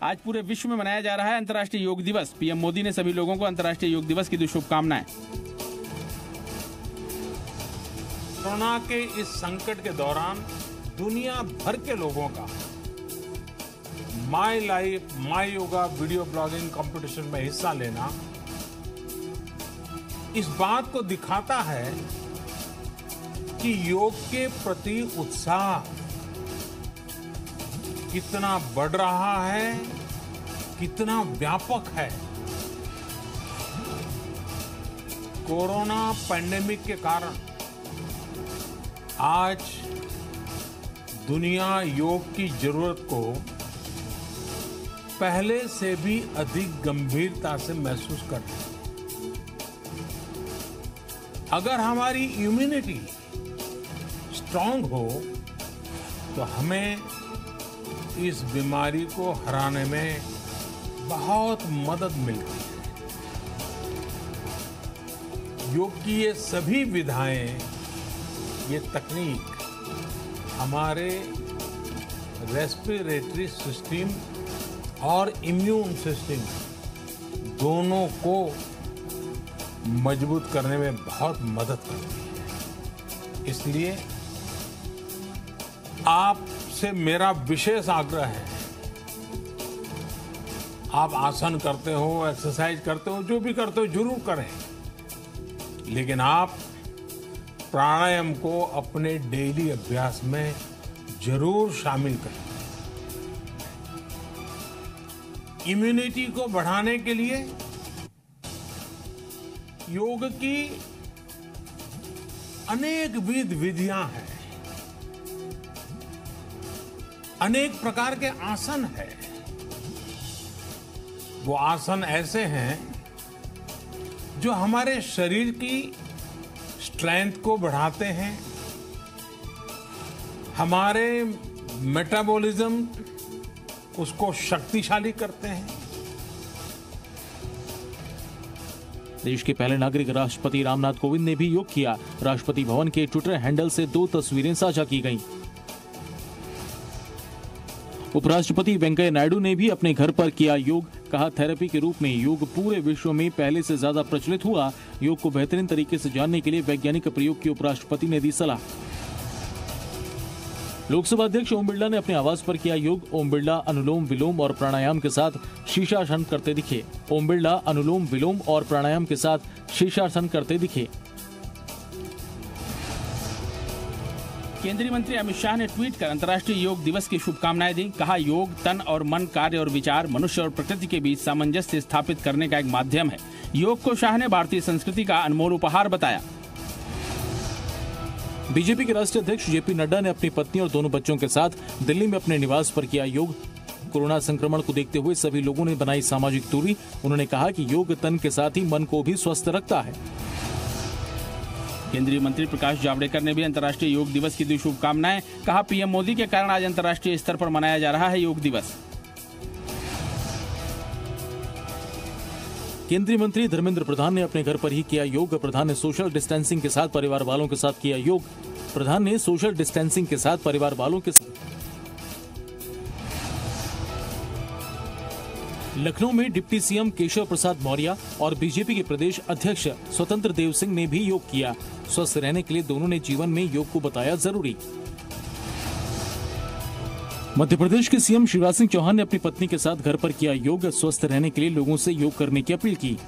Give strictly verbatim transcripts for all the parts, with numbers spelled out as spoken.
आज पूरे विश्व में मनाया जा रहा है अंतर्राष्ट्रीय योग दिवस। पीएम मोदी ने सभी लोगों को अंतर्राष्ट्रीय योग दिवस की दी शुभकामनाएं। कोरोना के इस संकट के दौरान दुनिया भर के लोगों का my life my yoga video blogging competition में हिस्सा लेना इस बात को दिखाता है कि योग के प्रति उत्साह कितना बढ़ रहा है, कितना व्यापक है। कोरोना पैंडेमिक के कारण आज दुनिया योग की जरूरत को पहले से भी अधिक गंभीरता से महसूस कर रही है। अगर हमारी इम्यूनिटी स्ट्रांग हो तो हमें इस बीमारी को हराने में बहुत मदद मिलती है। योग की ये सभी विधाएं, ये तकनीक हमारे रेस्पिरेटरी सिस्टम और इम्यून सिस्टम दोनों को मजबूत करने में बहुत मदद करती है। इसलिए आपसे मेरा विशेष आग्रह है, आप आसन करते हो, एक्सरसाइज करते हो, जो भी करते हो जरूर करें, लेकिन आप प्राणायाम को अपने डेली अभ्यास में जरूर शामिल करें। इम्यूनिटी को बढ़ाने के लिए योग की अनेक विध विधियां हैं, अनेक प्रकार के आसन हैं। वो आसन ऐसे हैं जो हमारे शरीर की स्ट्रेंथ को बढ़ाते हैं, हमारे मेटाबॉलिज्म उसको शक्तिशाली करते हैं। देश के पहले नागरिक राष्ट्रपति रामनाथ कोविंद ने भी योग किया। राष्ट्रपति भवन के ट्विटर हैंडल से दो तस्वीरें साझा की गईं। उपराष्ट्रपति वेंकैया नायडू ने भी अपने घर पर किया योग। कहा, थेरेपी के रूप में योग पूरे विश्व में पहले से ज्यादा प्रचलित हुआ। योग को बेहतरीन तरीके से जानने के लिए वैज्ञानिक प्रयोग की उपराष्ट्रपति ने दी सलाह। लोकसभा अध्यक्ष ओम बिरला ने अपने आवास पर किया योग। ओम बिरला अनुलोम विलोम और प्राणायाम के साथ शीर्षासन करते दिखे। ओम बिरला अनुलोम विलोम और प्राणायाम के साथ शीर्षासन करते दिखे। केंद्रीय मंत्री अमित शाह ने ट्वीट कर अंतर्राष्ट्रीय योग दिवस की शुभकामनाएं दी। कहा, योग तन और मन, कार्य और विचार, मनुष्य और प्रकृति के बीच सामंजस्य स्थापित करने का एक माध्यम है। योग को शाह ने भारतीय संस्कृति का अनमोल उपहार बताया। बीजेपी के राष्ट्रीय अध्यक्ष जेपी नड्डा ने अपनी पत्नी और दोनों बच्चों के साथ दिल्ली में अपने निवास पर किया योग। कोरोना संक्रमण को देखते हुए सभी लोगों ने बनाई सामाजिक दूरी। उन्होंने कहा कि योग तन के साथ ही मन को भी स्वस्थ रखता है। केंद्रीय मंत्री प्रकाश जावड़ेकर ने भी अंतर्राष्ट्रीय योग दिवस की दी शुभकामनाएं। कहा, पीएम मोदी के कारण आज अंतर्राष्ट्रीय स्तर पर मनाया जा रहा है योग दिवस। केंद्रीय मंत्री धर्मेंद्र प्रधान ने अपने घर पर ही किया योग। प्रधान ने सोशल डिस्टेंसिंग के साथ परिवार वालों के साथ किया योग। प्रधान ने सोशल डिस्टेंसिंग के साथ परिवार वालों के साथ लखनऊ में डिप्टी सीएम केशव प्रसाद मौर्य और बीजेपी के प्रदेश अध्यक्ष स्वतंत्र देव सिंह ने भी योग किया। स्वस्थ रहने के लिए दोनों ने जीवन में योग को बताया जरूरी। मध्य प्रदेश के सीएम शिवराज सिंह चौहान ने अपनी पत्नी के साथ घर पर किया योग। स्वस्थ रहने के लिए लोगों से योग करने की अपील की।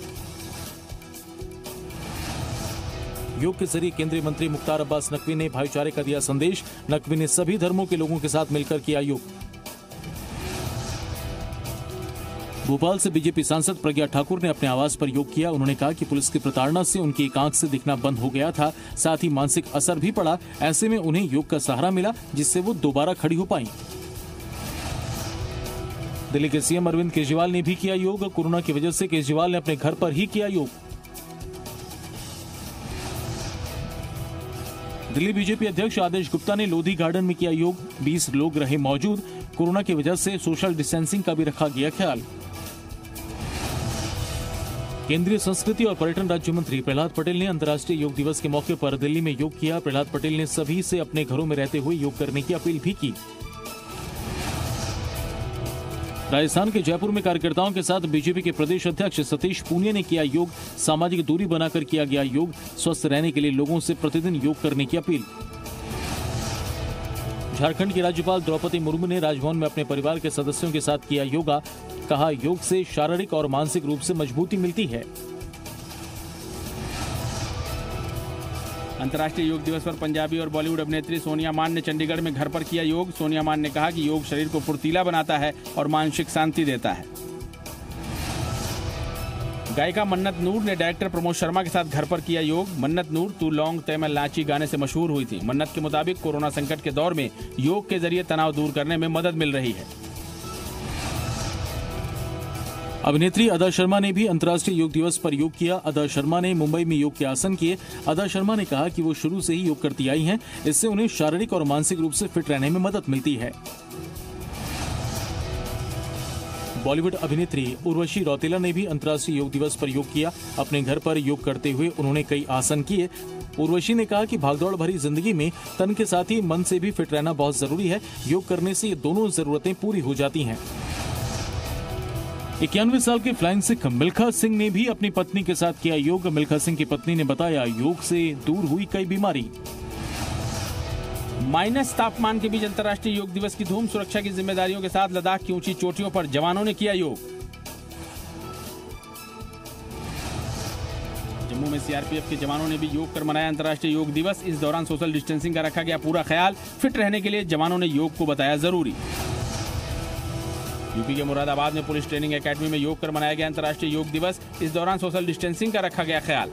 योग के जरिए केंद्रीय मंत्री मुख्तार अब्बास नकवी ने भाईचारे का दिया संदेश। नकवी ने सभी धर्मों के लोगों के साथ मिलकर किया योग। भोपाल से बीजेपी सांसद प्रज्ञा ठाकुर ने अपने आवास पर योग किया। उन्होंने कहा कि पुलिस की प्रताड़ना से उनकी एक आंख से दिखना बंद हो गया था, साथ ही मानसिक असर भी पड़ा। ऐसे में उन्हें योग का सहारा मिला, जिससे वो दोबारा खड़ी हो पाई। दिल्ली के सीएम अरविंद केजरीवाल ने भी किया योग। कोरोना की वजह से केजरीवाल ने अपने घर पर ही किया योग। दिल्ली बीजेपी अध्यक्ष आदेश गुप्ता ने लोधी गार्डन में किया योग। बीस लोग रहे मौजूद। कोरोना की वजह से सोशल डिस्टेंसिंग का भी रखा गया ख्याल। केंद्रीय संस्कृति और पर्यटन राज्य मंत्री प्रहलाद पटेल ने अंतर्राष्ट्रीय योग दिवस के मौके पर दिल्ली में योग किया। प्रहलाद पटेल ने सभी से अपने घरों में रहते हुए योग करने की अपील भी की। राजस्थान के जयपुर में कार्यकर्ताओं के साथ बीजेपी के प्रदेश अध्यक्ष सतीश पूनिया ने किया योग। सामाजिक दूरी बनाकर किया गया योग। स्वस्थ रहने के लिए लोगों से प्रतिदिन योग करने की अपील। झारखंड की राज्यपाल द्रौपदी मुर्मू ने राजभवन में अपने परिवार के सदस्यों के साथ किया योगा। कहा, योग से शारीरिक और मानसिक रूप से मजबूती मिलती है। अंतर्राष्ट्रीय योग दिवस पर पंजाबी और बॉलीवुड अभिनेत्री सोनिया मान ने चंडीगढ़ में घर पर किया योग। सोनिया मान ने कहा कि योग शरीर को फुर्तीला बनाता है और मानसिक शांति देता है। गायिका मन्नत नूर ने डायरेक्टर प्रमोद शर्मा के साथ घर पर किया योग। मन्नत नूर तू लौंग तैमल नाची गाने से मशहूर हुई थी। मन्नत के मुताबिक कोरोना संकट के दौर में योग के जरिए तनाव दूर करने में मदद मिल रही है। अभिनेत्री अदा शर्मा ने भी अंतर्राष्ट्रीय योग दिवस पर योग किया। अदा शर्मा ने मुंबई में योग के आसन किए। अदा शर्मा ने कहा कि वो शुरू से ही योग करती आई हैं। इससे उन्हें शारीरिक और मानसिक रूप से फिट रहने में मदद मिलती है। बॉलीवुड अभिनेत्री उर्वशी रौतेला ने भी अंतर्राष्ट्रीय योग दिवस पर योग किया। अपने घर पर योग करते हुए उन्होंने कई आसन किए। उर्वशी ने कहा कि भागदौड़ भरी जिंदगी में तन के साथ ही मन से भी फिट रहना बहुत जरूरी है। योग करने से ये दोनों जरूरतें पूरी हो जाती हैं। इक्यानवे साल के फ्लाइंग सिख मिल्खा सिंह ने भी अपनी पत्नी के साथ किया योग। मिल्खा सिंह की पत्नी ने बताया, योग से दूर हुई कई बीमारी। माइनस तापमान के बीच अंतर्राष्ट्रीय योग दिवस की धूम। सुरक्षा की जिम्मेदारियों के साथ लद्दाख की ऊंची चोटियों पर जवानों ने किया योग। जम्मू में सीआरपीएफ के जवानों ने भी योग कर मनाया अंतर्राष्ट्रीय योग दिवस। इस दौरान सोशल डिस्टेंसिंग का रखा गया पूरा ख्याल। फिट रहने के लिए जवानों ने योग को बताया जरूरी। यूपी के मुरादाबाद में पुलिस ट्रेनिंग एकेडमी में योग कर मनाया गया अंतर्राष्ट्रीय योग दिवस। इस दौरान सोशल डिस्टेंसिंग का रखा गया ख्याल।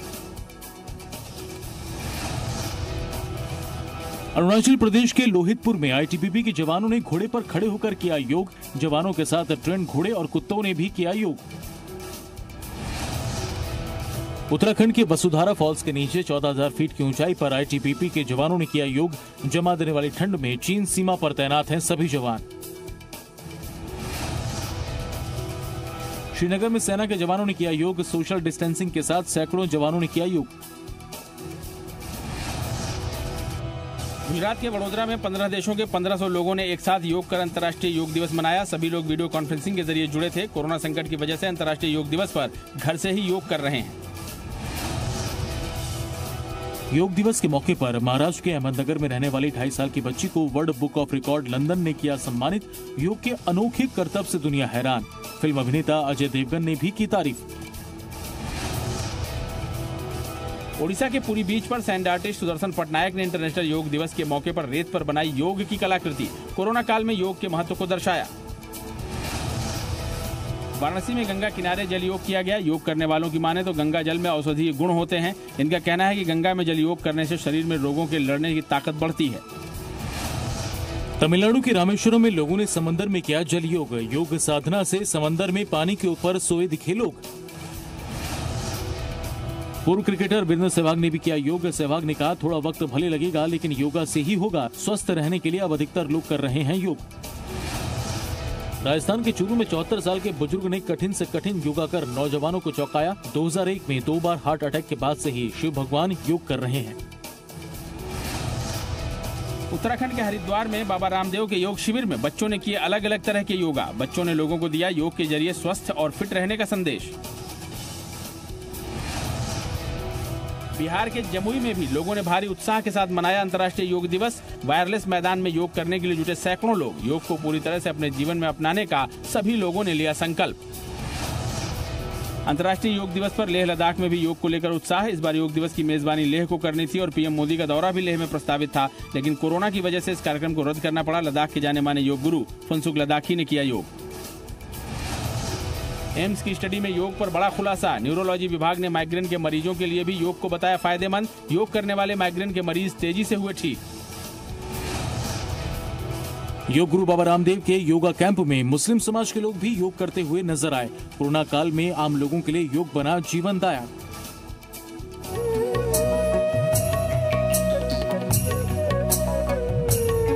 अरुणाचल प्रदेश के लोहितपुर में आईटीबीपी के जवानों ने घोड़े पर खड़े होकर किया योग। जवानों के साथ ट्रेंड घोड़े और कुत्तों ने भी किया योग। उत्तराखंड के वसुधारा फॉल्स के नीचे चौदह हज़ार फीट की ऊंचाई पर आईटीबीपी के जवानों ने किया योग। जमा देने वाली ठंड में चीन सीमा पर तैनात हैं सभी जवान। श्रीनगर में सेना के जवानों ने किया योग। सोशल डिस्टेंसिंग के साथ सैकड़ों जवानों ने किया योग। गुजरात के वडोदरा में पंद्रह देशों के पंद्रह सौ लोगों ने एक साथ योग कर अंतर्राष्ट्रीय योग दिवस मनाया। सभी लोग वीडियो कॉन्फ्रेंसिंग के जरिए जुड़े थे। कोरोना संकट की वजह से अंतर्राष्ट्रीय योग दिवस पर घर से ही योग कर रहे हैं। योग दिवस के मौके पर महाराष्ट्र के अहमदनगर में रहने वाली ढाई साल की बच्ची को world book of record London ने किया सम्मानित। योग के अनोखे करतब से दुनिया हैरान। फिल्म अभिनेता अजय देवगन ने भी की तारीफ। ओडिशा के पुरी बीच पर सैंड आर्टिस्ट सुदर्शन पटनायक ने इंटरनेशनल योग दिवस के मौके पर रेत पर बनाई योग की कलाकृति। कोरोना काल में योग के महत्व को दर्शाया। वाराणसी में गंगा किनारे जल योग किया गया। योग करने वालों की माने तो गंगा जल में औषधीय गुण होते हैं। इनका कहना है कि गंगा में जल योग करने से शरीर में रोगों के लड़ने की ताकत बढ़ती है। तमिलनाडु के रामेश्वरम में लोगों ने समंदर में किया जल योग। योग साधना से समंदर में पानी के ऊपर सोए दिखे लोग। पूर्व क्रिकेटर वीरेंद्र सहवाग ने भी किया योग। सहवाग ने कहा, थोड़ा वक्त भले लगेगा लेकिन योगा से ही होगा। स्वस्थ रहने के लिए अब अधिकतर लोग कर रहे हैं योग। राजस्थान के चूरू में चौहत्तर साल के बुजुर्ग ने कठिन से कठिन योगा कर नौजवानों को चौंकाया। दो हज़ार एक में दो बार हार्ट अटैक के बाद से ही शिव भगवान योग कर रहे हैं। उत्तराखंड के हरिद्वार में बाबा रामदेव के योग शिविर में बच्चों ने किए अलग अलग तरह के योगा। बच्चों ने लोगों को दिया योग के जरिए स्वस्थ और फिट रहने का संदेश। बिहार के जमुई में भी लोगों ने भारी उत्साह के साथ मनाया अंतर्राष्ट्रीय योग दिवस। वायरलेस मैदान में योग करने के लिए जुटे सैकड़ों लोग। योग को पूरी तरह से अपने जीवन में अपनाने का सभी लोगों ने लिया संकल्प। अंतर्राष्ट्रीय योग दिवस पर लेह लद्दाख में भी योग को लेकर उत्साह। इस बार योग दिवस की मेजबानी लेह को करनी थी और पीएम मोदी का दौरा भी लेह में प्रस्तावित था, लेकिन कोरोना की वजह से इस कार्यक्रम को रद्द करना पड़ा। लद्दाख के जाने माने योग गुरु फुनसुक लद्दाखी ने किया योग। एम्स की स्टडी में योग पर बड़ा खुलासा। न्यूरोलॉजी विभाग ने माइग्रेन के मरीजों के लिए भी योग को बताया फायदेमंद। योग करने वाले माइग्रेन के मरीज तेजी से हुए ठीक। योग गुरु बाबा रामदेव के योगा कैंप में मुस्लिम समाज के लोग भी योग करते हुए नजर आए। कोरोना काल में आम लोगों के लिए योग बना जीवनदायक।